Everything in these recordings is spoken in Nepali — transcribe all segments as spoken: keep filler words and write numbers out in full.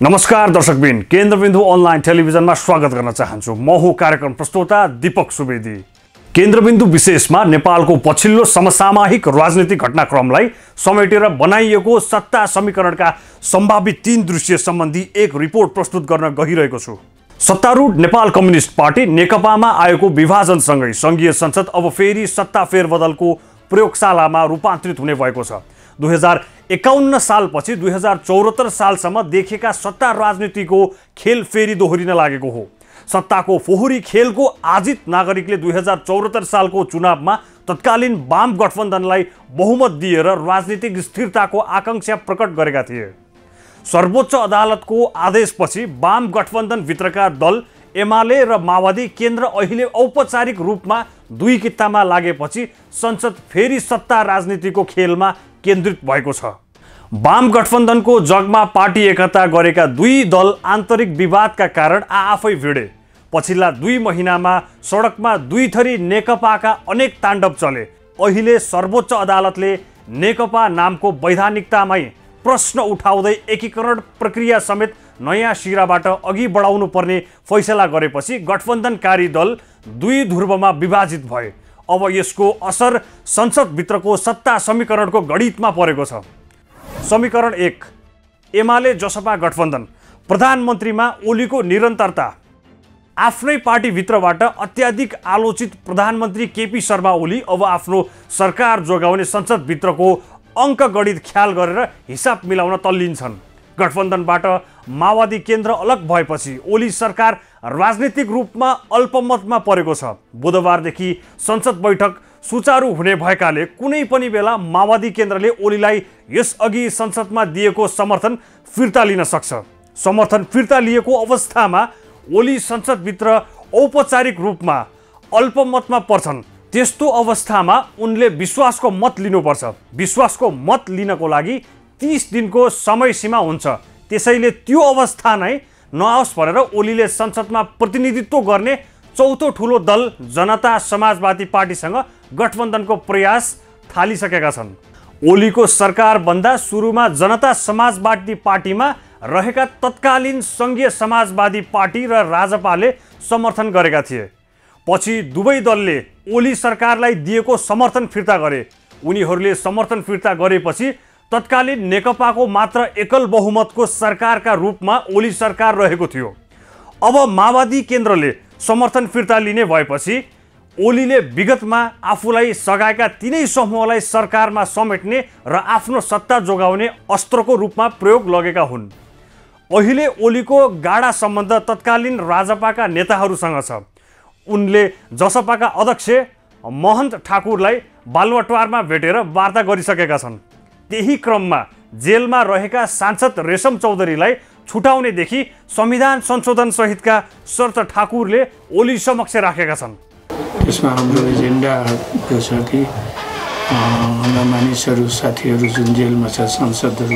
नमस्कार दर्शकबिन, केन्द्रबिन्दु अनलाइन टेलिभिजनमा स्वागत गर्न चाहन्छु। म हुँ कार्यक्रम प्रस्तोता दीपक सुवेदी। केन्द्रबिन्दु विशेषमा नेपालको पछिल्लो समसामयिक राजनीतिक घटनाक्रमलाई समेटेर बनाइएको सत्ता समीकरणका सम्भावित तीन दृश्य सम्बन्धी एक रिपोर्ट प्रस्तुत गर्न गइरहेको छु। सत्तारूढ नेपाल कम्युनिस्ट पार्टी नेकपामा आएको विभाजनसँगै संघीय संसद अब फेरि सत्ता फेरबदलको प्रयोगशालामा रूपान्तरित हुने भएको छ। दुई हजार एकाउन्न सालपछि दुई हजार चौहत्तर सालसम्म देखेका सत्ता राजनीतिको खेल फेरि दोहोरिन लागेको हो। सत्ताको फोहोरी खेलको आजित नागरिकले दुई हजार चौहत्तर सालको चुनावमा तत्कालीन वाम गठबन्धनलाई बहुमत दिएर राजनीतिक स्थिरताको आकांक्षा प्रकट गरेका थिए। सर्वोच्च अदालतको आदेशपछि वाम गठबन्धनभित्रका दल एमाले र माओवादी केन्द्र अहिले औपचारिक रूपमा दुई कित्तामा लागेपछि संसद फेरि सत्ता राजनीतिको खेलमा केन्द्रित भएको छ। वाम गठबन्धनको जगमा पार्टी एकता गरेका दुई दल आन्तरिक विवादका कारण आफै भिडे। पछिल्ला दुई महिनामा सडकमा दुई थरी नेकपाका अनेक ताण्डव चले। अहिले सर्वोच्च अदालतले नेकपा नामको वैधानिकतामै प्रश्न उठाउँदै एकीकरण प्रक्रिया समेत नयाँ सिराबाट अघि बढाउनु पर्ने फैसला गरेपछि गठबन्धनकारी दल दुई ध्रुवमा विभाजित भए। अब यसको असर संसदभित्रको सत्ता समीकरणको गणितमा परेको छ। समीकरण एक, एमाले जसपा गठबन्धन। प्रधानमन्त्रीमा ओलीको निरन्तरता। आफ्नै पार्टीभित्रबाट अत्याधिक आलोचित प्रधानमन्त्री केपी शर्मा ओली अब आफ्नो सरकार जोगाउने संसदभित्रको अङ्क गणित ख्याल गरेर हिसाब मिलाउन तल्लिन्छन्। गठबन्धनबाट माओवादी केन्द्र अलग भएपछि ओली सरकार राजनीतिक रूपमा अल्पमतमा परेको छ। बुधबारदेखि संसद बैठक सुचारू हुने भएकाले कुनै पनि बेला माओवादी केन्द्रले ओलीलाई यसअघि संसदमा दिएको समर्थन फिर्ता लिन सक्छ। समर्थन फिर्ता लिएको अवस्थामा ओली संसदभित्र औपचारिक रूपमा अल्पमतमा पर्छन्। त्यस्तो अवस्थामा उनले विश्वासको मत लिनुपर्छ। विश्वासको मत लिनको लागि तीस दिनको समय सीमा हुन्छ। त्यसैले त्यो अवस्था नै नआओस् भनेर ओलीले संसदमा प्रतिनिधित्व गर्ने चौथो ठुलो दल जनता समाजवादी पार्टीसँग गठबन्धनको प्रयास थालिसकेका छन्। ओलीको सरकारभन्दा सुरुमा जनता समाजवादी पार्टीमा रहेका तत्कालीन संघीय समाजवादी पार्टी र राजपाले समर्थन गरेका थिए। पछि दुवै दलले ओली सरकारलाई दिएको समर्थन फिर्ता गरे। उनीहरूले समर्थन फिर्ता गरेपछि तत्कालीन नेकपाको मात्र एकल बहुमतको सरकारका रूपमा ओली सरकार रहेको थियो। अब माओवादी केन्द्रले समर्थन फिर्ता लिने भएपछि ओलीले विगतमा आफूलाई सघाएका तिनै समूहलाई सरकारमा समेट्ने र आफ्नो सत्ता जोगाउने अस्त्रको रूपमा प्रयोग लगेका हुन्। अहिले ओलीको गाढा सम्बन्ध तत्कालीन राजपाका नेताहरूसँग छ। उनले जसपाका अध्यक्ष महन्त ठाकुरलाई बालुवाटारमा भेटेर वार्ता गरिसकेका छन्। त्यही क्रममा जेलमा रहेका सांसद रेशम चौधरीलाई छुटाउनेदेखि संविधान संशोधन सहितका शर्त ठाकुरले ओली समक्ष राखेका छन्। यसमा हाम्रो एजेन्डा के छ कि हाम्रा मानिसहरू साथीहरू जुन जेलमा छ, सांसदहरू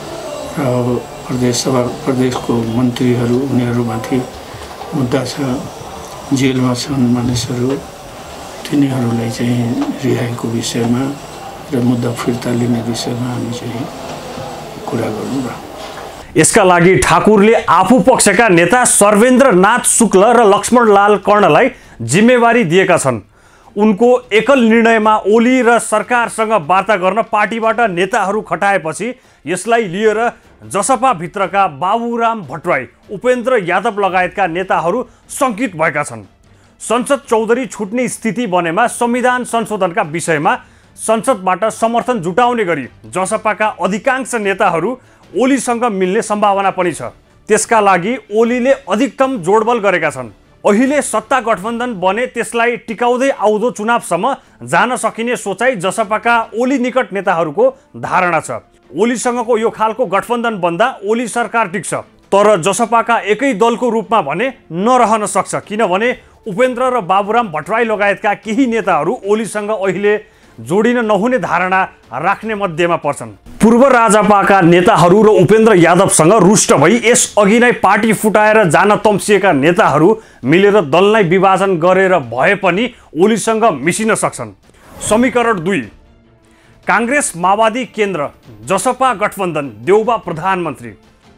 र प्रदेश सभा प्रदेशको मन्त्रीहरू, उनीहरूमाथि मुद्दा छ। जेलमा छन् मानिसहरू, तिनीहरूलाई चाहिँ रिहाईको विषयमा र मुद्दा फिर्ता लिने विषयमा हामी चाहिँ कुरा गर्नु। यसका लागि ठाकुरले आफू पक्षका नेता सर्वेन्द्र नाथ शुक्ल र लक्ष्मणलाल कर्णलाई जिम्मेवारी दिएका छन्। उनको एकल निर्णयमा ओली र सरकारसँग वार्ता गर्न पार्टीबाट नेताहरू खटाएपछि यसलाई लिएर जसपाभित्रका बाबुराम भट्टराई, उपेन्द्र यादव लगायतका नेताहरू शङ्कित भएका छन्। संसद चौधरी छुट्ने स्थिति बनेमा संविधान संशोधनका विषयमा संसदबाट समर्थन जुटाउने गरी जसपाका अधिकांश नेताहरू ओलीसँग मिल्ने सम्भावना पनि छ। त्यसका लागि ओलीले अधिकतम जोडबल गरेका छन्। अहिले सत्ता गठबन्धन बने त्यसलाई टिकाउँदै आउँदो चुनावसम्म जान सकिने सोचाइ जसपाका ओली निकट नेताहरूको धारणा छ। ओलीसँगको यो खालको गठबन्धन बन्दा ओली सरकार टिक्छ, तर जसपाका एकै दलको रूपमा भने नरहन सक्छ, किनभने उपेन्द्र र बाबुराम भट्टराई लगायतका केही नेताहरू ओलीसँग अहिले जोडिन नहुने धारणा राख्ने मध्येमा पर्छन्। पूर्व राजपाका नेताहरू र उपेन्द्र यादवसँग रुष्ट भई यसअघि नै पार्टी फुटाएर जान तम्सिएका नेताहरू मिलेर दललाई विभाजन गरेर भए पनि ओलीसँग मिसिन सक्छन्। समीकरण दुई, कांग्रेस माओवादी केन्द्र जसपा गठबन्धन देउबा प्रधानमन्त्री।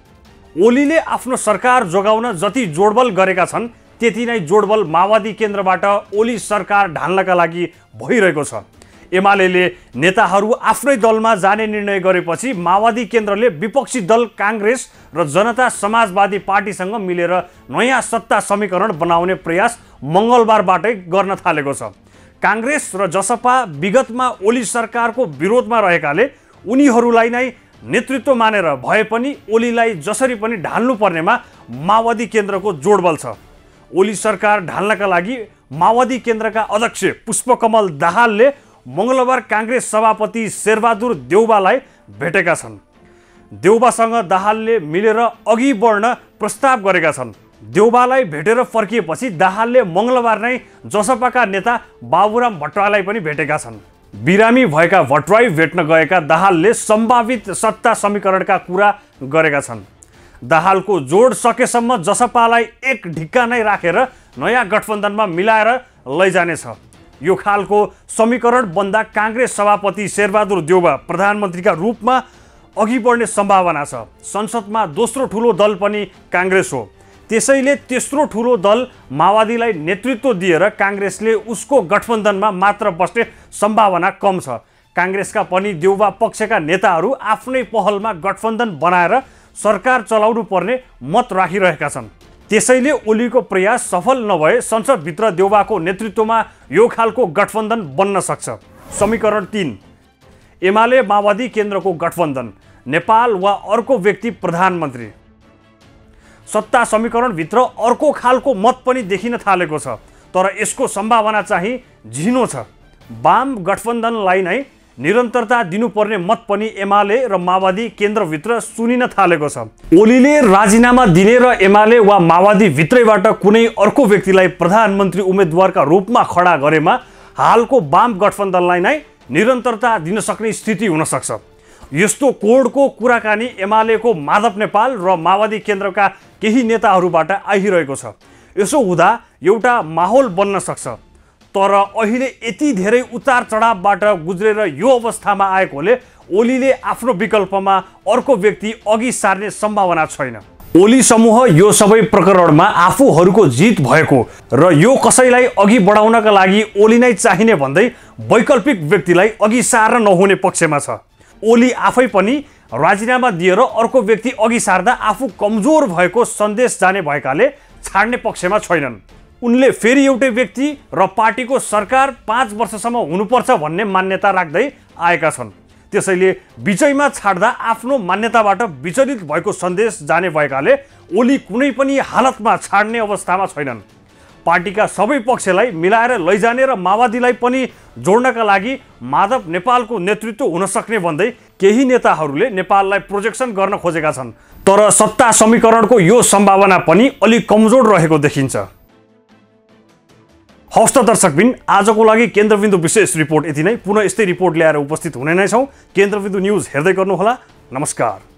ओलीले आफ्नो सरकार जोगाउन जति जोडबल गरेका छन् त्यति नै जोडबल माओवादी केन्द्रबाट ओली सरकार ढाल्नका लागि भइरहेको छ। एमालेले नेताहरू आफ्नै दलमा जाने निर्णय गरेपछि माओवादी केन्द्रले विपक्षी दल कांग्रेस र जनता समाजवादी पार्टीसँग मिलेर नयाँ सत्ता समीकरण बनाउने प्रयास मङ्गलबारबाटै गर्न थालेको छ। कांग्रेस र जसपा विगतमा ओली सरकारको विरोधमा रहेकाले उनीहरूलाई नै नेतृत्व मानेर भए पनि ओलीलाई जसरी पनि ढाल्नु पर्नेमा माओवादी केन्द्रको जोडबल छ। ओली सरकार ढाल्नका लागि माओवादी केन्द्रका अध्यक्ष पुष्पकमल दाहालले मंगलबार कांग्रेस सभापति शेरबहादुर देउबालाई भेटेका छन्। देउबासँग दाहालले मिलेर अघि बढ्न प्रस्ताव गरेका छन्। देउबालाई भेटेर फर्किएपछि दाहालले मंगलबार नै जसपाका नेता बाबुराम भट्टराईलाई पनि भेटेका छन्। बिरामी भएका भट्टराई भेट्न गएका दाहालले सम्भावित सत्ता समीकरणका कुरा गरेका छन्। दाहालको जोड सकेसम्म जसपालाई एक ढिक्का नै राखेर नयाँ गठबन्धनमा मिलाएर लैजानेछ। यो खालको समीकरण बन्दा कांग्रेस सभापति शेरबहादुर देउबा प्रधानमन्त्रीका रूपमा अघि बढ्ने सम्भावना छ। संसदमा दोस्रो ठूलो दल पनि कांग्रेस हो। त्यसैले तेस्रो ठूलो दल माओवादीलाई नेतृत्व दिएर कांग्रेसले उसको गठबन्धनमा मात्र बस्ने सम्भावना कम छ। कांग्रेसका पनि देउबा पक्षका नेताहरू आफ्नै पहलमा गठबन्धन बनाएर सरकार चलाउनु पर्ने मत राखिरहेका छन्। त्यसैले ओलीको प्रयास सफल नभए संसदभित्र देउबाको नेतृत्वमा यो खालको गठबन्धन बन्न सक्छ। समीकरण तीन, एमाले माओवादी केन्द्रको गठबन्धन, नेपाल वा अर्को व्यक्ति प्रधानमन्त्री। सत्ता समीकरणभित्र अर्को खालको मत पनि देखिन थालेको छ, तर यसको सम्भावना चाहिँ झिनो छ। वाम गठबन्धनलाई नै निरन्तरता दिनुपर्ने मत पनि एमाले र माओवादी केन्द्रभित्र सुनिन थालेको छ। ओलीले राजीनामा दिने र एमाले वा माओवादी भित्रैबाट कुनै अर्को व्यक्तिलाई प्रधानमन्त्री उम्मेदवारका रूपमा खडा गरेमा हालको वाम गठबन्धनलाई नै निरन्तरता दिन सक्ने स्थिति हुन सक्छ। यस्तो कोडको कुराकानी एमालेको माधव नेपाल र माओवादी केन्द्रका केही नेताहरूबाट आइरहेको छ। यसो हुँदा एउटा माहौल बन्न सक्छ, तर अहिले यति धेरै उतार चढावबाट गुज्रेर यो अवस्थामा आएकोले ओलीले आफ्नो विकल्पमा अर्को व्यक्ति अघि सार्ने सम्भावना छैन। ओली समूह यो सबै प्रकरणमा आफूहरूको जित भएको र यो कसैलाई अघि बढाउनका लागि ओली नै चाहिने भन्दै वैकल्पिक व्यक्तिलाई अघि सार्न नहुने पक्षमा छ। ओली आफै पनि राजीनामा दिएर अर्को व्यक्ति अघि सार्दा आफू कमजोर भएको सन्देश जाने भएकाले छाड्ने पक्षमा छैनन्। उनले फेरि एउटै व्यक्ति र पार्टीको सरकार पाँच वर्षसम्म हुनुपर्छ भन्ने मान्यता राख्दै आएका छन्। त्यसैले विजयमा छाड्दा आफ्नो मान्यताबाट विचलित भएको सन्देश जाने भएकाले ओली कुनै पनि हालतमा छाड्ने अवस्थामा छैनन्। पार्टीका सबै पक्षलाई मिलाएर लैजाने र माओवादीलाई पनि जोड्नका लागि माधव नेपालको नेतृत्व हुन सक्ने भन्दै केही नेताहरूले नेपाललाई प्रोजेक्सन गर्न खोजेका छन्, तर सत्ता समीकरणको यो सम्भावना पनि अलि कमजोर रहेको देखिन्छ। हवस् त दर्शकबिन, आजको लागि केन्द्रबिन्दु विशेष रिपोर्ट यति नै। पुनः यस्तै रिपोर्ट ल्याएर उपस्थित हुने नै छौँ। केन्द्रबिन्दु न्युज हेर्दै गर्नुहोला। नमस्कार।